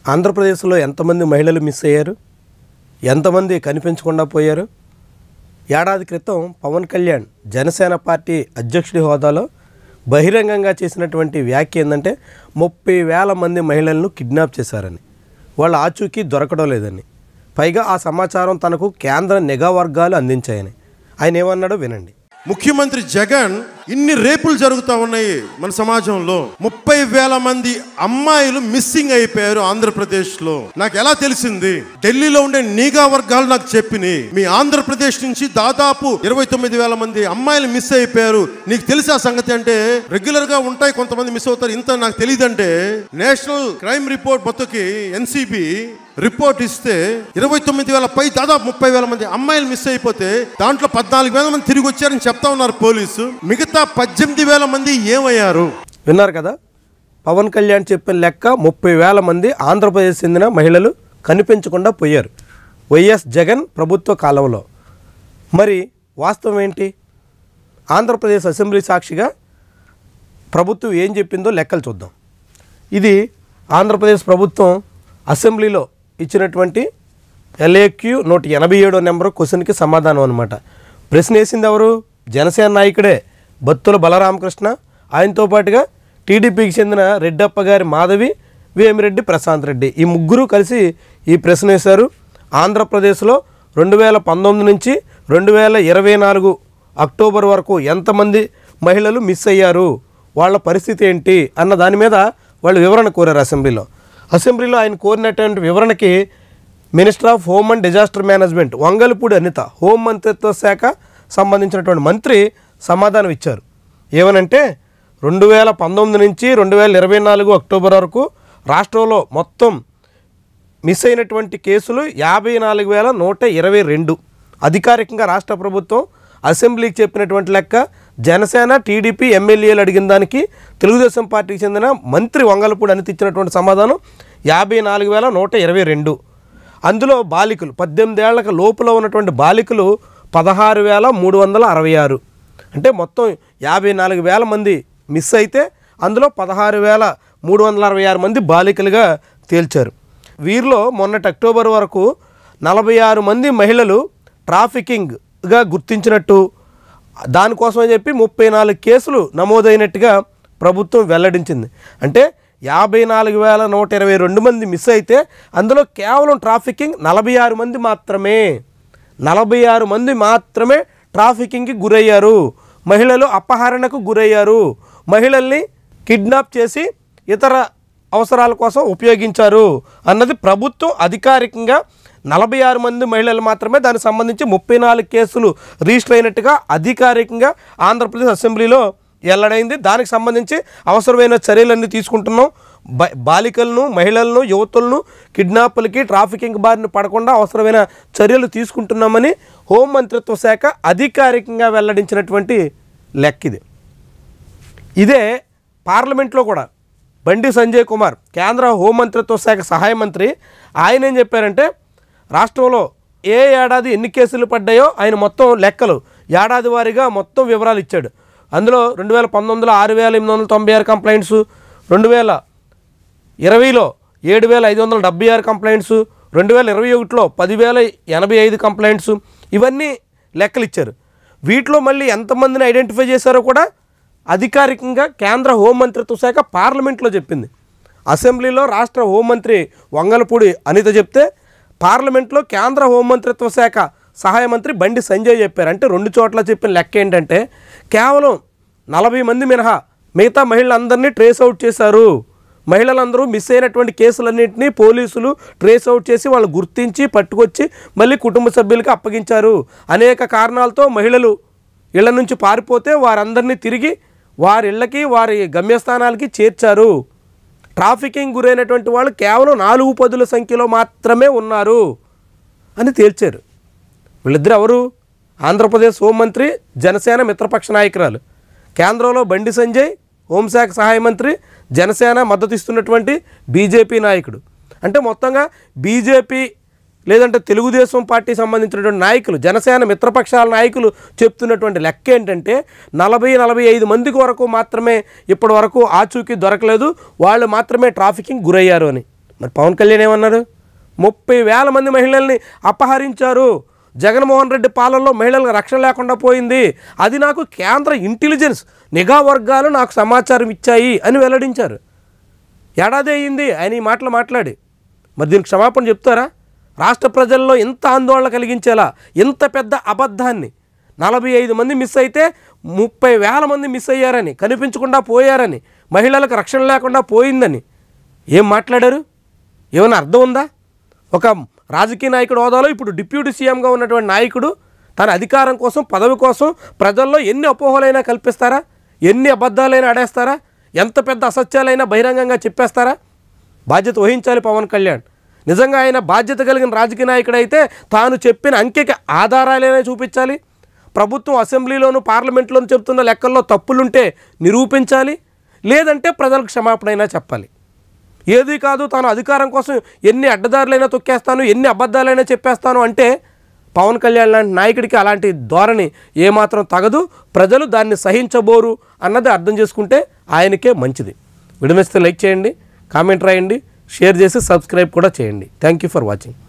ఆంధ్రప్రదేశ్లో ఎంతమంది మహిళలు మిస్ అయ్యారు, ఎంతమంది కనిపించకుండా పోయారు? ఏడాది క్రితం పవన్ కళ్యాణ్ జనసేన పార్టీ అధ్యక్షుడి హోదాలో బహిరంగంగా చేసినటువంటి వ్యాఖ్య ఏంటంటే 30,000 మంది మహిళలను కిడ్నాప్ చేశారని, వాళ్ళ ఆచూకీ దొరకడం లేదని, పైగా ఆ సమాచారం తనకు కేంద్ర నిఘా వర్గాలు అందించాయని ఆయన ఏమన్నాడో వినండి. ముఖ్యమంత్రి జగన్ ఇన్ని రేపులు జరుగుతూ ఉన్నాయి మన సమాజంలో. 30,000 మంది అమ్మాయిలు మిస్సింగ్ అయిపోయారు ఆంధ్రప్రదేశ్లో. నాకు ఎలా తెలిసింది? ఢిల్లీలో ఉండే నిఘా వర్గాలు నాకు చెప్పినాయి. మీ ఆంధ్రప్రదేశ్ నుంచి దాదాపు 29,000 మంది అమ్మాయిలు మిస్ అయిపోయారు. నీకు తెలిసి ఆ సంగతి అంటే రెగ్యులర్ గా ఉంటాయి, కొంతమంది మిస్ అవుతారు, ఇంత నాకు తెలియదంటే నేషనల్ క్రైమ్ రిపోర్ట్ మొత్తకి ఎన్సిబి రిపోర్ట్ ఇస్తే 29,000 పై దాదాపు 30,000 మంది అమ్మాయిలు మిస్ అయిపోతే దాంట్లో 14,000 మంది తిరిగి వచ్చారని చెప్తా ఉన్నారు పోలీసు. మిగతా 18,000 మంది ఏమయ్యారు? విన్నారు కదా, పవన్ కళ్యాణ్ చెప్పిన లెక్క 30,000 మంది ఆంధ్రప్రదేశ్ చెందిన మహిళలు కనిపించకుండా పోయారు వైఎస్ జగన్ ప్రభుత్వ కాలంలో. మరి వాస్తవం ఏంటి? ఆంధ్రప్రదేశ్ అసెంబ్లీ సాక్షిగా ప్రభుత్వం ఏం చెప్పిందో లెక్కలు చూద్దాం. ఇది ఆంధ్రప్రదేశ్ ప్రభుత్వం అసెంబ్లీలో ఇచ్చినటువంటి LAQ 187 నెంబరు క్వశ్చన్కి సమాధానం అనమాట. ప్రశ్న వేసింది ఎవరు? జనసేన నాయకుడే బత్తుల బలరామకృష్ణ, ఆయనతో పాటుగా టీడీపీకి చెందిన రెడ్డప్ప గారి మాధవి, వేమిరెడ్డి ప్రశాంత్ రెడ్డి, ఈ ముగ్గురు కలిసి ఈ ప్రశ్న వేశారు. ఆంధ్రప్రదేశ్లో 2019 నుంచి 2024 అక్టోబర్ వరకు ఎంతమంది మహిళలు మిస్ అయ్యారు, వాళ్ళ పరిస్థితి ఏంటి అన్న దాని మీద వాళ్ళు వివరణ కోరారు అసెంబ్లీలో. అసెంబ్లీలో ఆయన కోరినటువంటి వివరణకి minister of home and disaster management Vangalapudi Anitha, home మంత్రిత్వ శాఖ సంబంధించినటువంటి మంత్రి సమాధానం ఇచ్చారు. ఏమనంటే 2019 నుంచి 2024 అక్టోబర్ వరకు రాష్ట్రంలో మొత్తం మిస్ అయినటువంటి కేసులు 54,122. అధికారికంగా రాష్ట్ర ప్రభుత్వం అసెంబ్లీకి చెప్పినటువంటి లెక్క. జనసేన టీడీపీ ఎమ్మెల్యేలు అడిగిన దానికి తెలుగుదేశం పార్టీకి చెందిన మంత్రి వంగలపూడి అనిత ఇచ్చినటువంటి సమాధానం 54,122. అందులో బాలికలు 18 ఏళ్లకు లోపల ఉన్నటువంటి బాలికలు 16,366. అంటే మొత్తం 54,000 మంది మిస్ అయితే అందులో 16,366 మంది బాలికలుగా తేల్చారు. వీరిలో మొన్నటి అక్టోబర్ వరకు 46 మంది మహిళలు ట్రాఫికింగ్గా గుర్తించినట్టు, దానికోసమని చెప్పి 34 కేసులు నమోదైనట్టుగా ప్రభుత్వం వెల్లడించింది. అంటే 54,122 మంది మిస్ అయితే అందులో కేవలం ట్రాఫికింగ్ 46 మంది మాత్రమే. 46 మంది మాత్రమే ట్రాఫికింగ్కి గురయ్యారు, మహిళలు అపహరణకు గురయ్యారు, మహిళల్ని కిడ్నాప్ చేసి ఇతర అవసరాల కోసం ఉపయోగించారు అన్నది ప్రభుత్వం అధికారికంగా. 46 మంది మహిళలు మాత్రమే దానికి సంబంధించి 34 కేసులు రిజిస్టర్ అయినట్టుగా అధికారికంగా ఆంధ్రప్రదేశ్ అసెంబ్లీలో వెల్లడైంది. దానికి సంబంధించి అవసరమైన చర్యలన్నీ తీసుకుంటున్నాం. బాలికలను, మహిళలను, యువతులను కిడ్నాపులకి, ట్రాఫికింగ్ బారిన పడకుండా అవసరమైన చర్యలు తీసుకుంటున్నామని హోం మంత్రిత్వ శాఖ అధికారికంగా వెల్లడించినటువంటి లెక్కిది. ఇదే పార్లమెంట్లో కూడా బండి సంజయ్ కుమార్, కేంద్ర హోంమంత్రిత్వ శాఖ సహాయ మంత్రి, ఆయన ఏం చెప్పారంటే రాష్ట్రంలో ఏ ఏడాది ఎన్ని కేసులు పడ్డాయో ఆయన మొత్తం లెక్కలు ఏడాది వారీగా మొత్తం వివరాలు ఇచ్చాడు. అందులో 2019లో 6,896 కంప్లైంట్స్, 2020లో 7,576 కంప్లైంట్స్, 2021లో 10,085 కంప్లైంట్స్, ఇవన్నీ లెక్కలు ఇచ్చారు. వీటిలో మళ్ళీ ఎంతమందిని ఐడెంటిఫై చేశారో కూడా అధికారికంగా కేంద్ర హోంమంత్రిత్వ శాఖ పార్లమెంట్లో చెప్పింది. అసెంబ్లీలో రాష్ట్ర హోంమంత్రి వంగలపూడి అనిత చెప్తే పార్లమెంట్లో కేంద్ర హోంమంత్రిత్వ శాఖ సహాయ మంత్రి బండి సంజయ్ చెప్పారు. అంటే 2 చోట్ల చెప్పిన లెక్క ఏంటంటే కేవలం 40 మంది మినహా మిగతా మహిళలందరినీ ట్రేస్ అవుట్ చేశారు. మహిళలందరూ మిస్ అయినటువంటి కేసులన్నింటినీ పోలీసులు ట్రేస్ అవుట్ చేసి వాళ్ళు గుర్తించి పట్టుకొచ్చి మళ్ళీ కుటుంబ సభ్యులకి అప్పగించారు. అనేక కారణాలతో మహిళలు ఇళ్ల నుంచి పారిపోతే వారందరినీ తిరిగి వారి ఇళ్ళకి, వారి గమ్యస్థానాలకి చేర్చారు. ట్రాఫికింగ్ గురైనటువంటి వాళ్ళు కేవలం 4 సంఖ్యలో మాత్రమే ఉన్నారు అని తేల్చారు. వీళ్ళిద్దరు ఎవరు? ఆంధ్రప్రదేశ్ హోంమంత్రి, జనసేన మిత్రపక్ష నాయకురాలు. కేంద్రంలో బండి సంజయ్, హోంశాఖ సహాయ మంత్రి, జనసేన మద్దతు ఇస్తున్నటువంటి బీజేపీ నాయకుడు. అంటే మొత్తంగా బీజేపీ లేదంటే తెలుగుదేశం పార్టీ సంబంధించినటువంటి నాయకులు, జనసేన మిత్రపక్షాల నాయకులు చెప్తున్నటువంటి లెక్క ఏంటంటే 40-45 మందికి వరకు మాత్రమే ఇప్పటి వరకు ఆచూకీ దొరకలేదు, వాళ్ళు మాత్రమే ట్రాఫికింగ్ గురయ్యారు అని. మరి పవన్ కళ్యాణ్ ఏమన్నారు? 30,000 మంది మహిళల్ని అపహరించారు, జగన్మోహన్ రెడ్డి పాలనలో మహిళలకు రక్షణ లేకుండా పోయింది, అది నాకు కేంద్ర ఇంటెలిజెన్స్ నిఘా వర్గాలు నాకు సమాచారం ఇచ్చాయి అని వెల్లడించారు. ఏడాది అయ్యింది ఆయన ఈ మాటలు మాట్లాడి. మరి దీనికి క్షమాపణ చెప్తారా? రాష్ట్ర ప్రజల్లో ఇంత ఆందోళన కలిగించేలా ఇంత పెద్ద అబద్ధాన్ని, 45 మంది మిస్ అయితే 30,000 మంది మిస్ అయ్యారని, కనిపించకుండా పోయారని, మహిళలకు రక్షణ లేకుండా పోయిందని ఏం మాట్లాడారు? ఏమైనా అర్థం ఉందా? ఒక రాజకీయ నాయకుడు హోదాలో ఇప్పుడు డిప్యూటీ సీఎంగా ఉన్నటువంటి నాయకుడు తన అధికారం కోసం, పదవి కోసం ప్రజల్లో ఎన్ని అపోహలైనా కల్పిస్తారా? ఎన్ని అబద్ధాలైనా ఆడేస్తారా? ఎంత పెద్ద అసత్యాలైనా బహిరంగంగా చెప్పేస్తారా? బాధ్యత వహించాలి పవన్ కళ్యాణ్. నిజంగా ఆయన బాధ్యత కలిగిన రాజకీయ నాయకుడు అయితే తాను చెప్పిన అంకెకి ఆధారాలైనా చూపించాలి. ప్రభుత్వం అసెంబ్లీలోను పార్లమెంట్లోను చెప్తున్న లెక్కల్లో తప్పులుంటే నిరూపించాలి. లేదంటే ప్రజలకు క్షమాపణ అయినా చెప్పాలి. ఏది కాదు తాను అధికారం కోసం ఎన్ని అడ్డదారులైనా తొక్కేస్తాను, ఎన్ని అబద్ధాలైనా చెప్పేస్తాను అంటే పవన్ కళ్యాణ్ లాంటి నాయకుడికి అలాంటి ధోరణి ఏమాత్రం తగదు. ప్రజలు దాన్ని సహించబోరు అన్నది అర్థం చేసుకుంటే ఆయనకే మంచిది. వీడియో నచ్చితే లైక్ చేయండి, కామెంట్ రాయండి, షేర్ చేసి సబ్స్క్రైబ్ కూడా చేయండి. Thank you for watching.